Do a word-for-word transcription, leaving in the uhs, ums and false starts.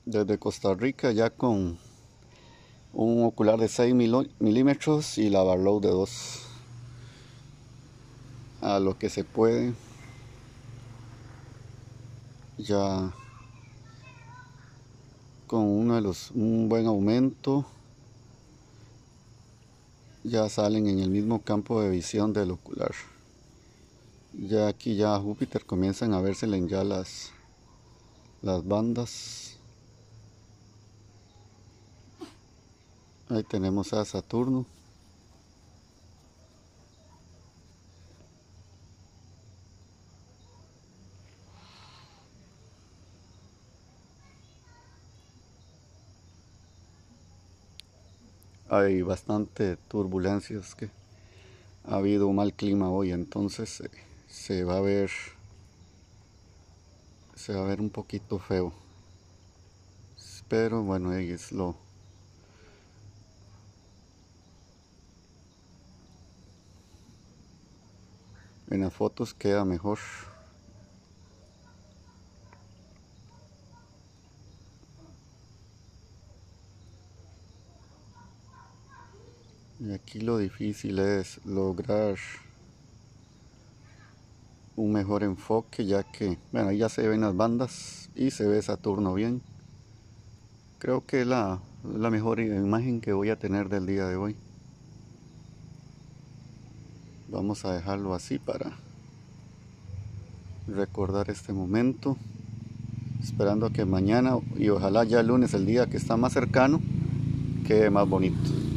desde Costa Rica, ya con un ocular de seis milímetros y la Barlow de dos, a lo que se puede. Ya con uno de los, un buen aumento, ya salen en el mismo campo de visión del ocular. Ya aquí ya a Júpiter comienzan a vérsele ya las, las bandas. Ahí tenemos a Saturno. Hay bastante turbulencias, que ha habido un mal clima hoy, entonces eh, se va a ver se va a ver un poquito feo, pero bueno, ahí es lo en las fotos queda mejor. Y aquí lo difícil es lograr un mejor enfoque, ya que, bueno, ahí ya se ven las bandas y se ve Saturno bien. Creo que es la, la mejor imagen que voy a tener del día de hoy. Vamos a dejarlo así para recordar este momento, esperando que mañana y ojalá ya el lunes, el día que está más cercano, quede más bonito.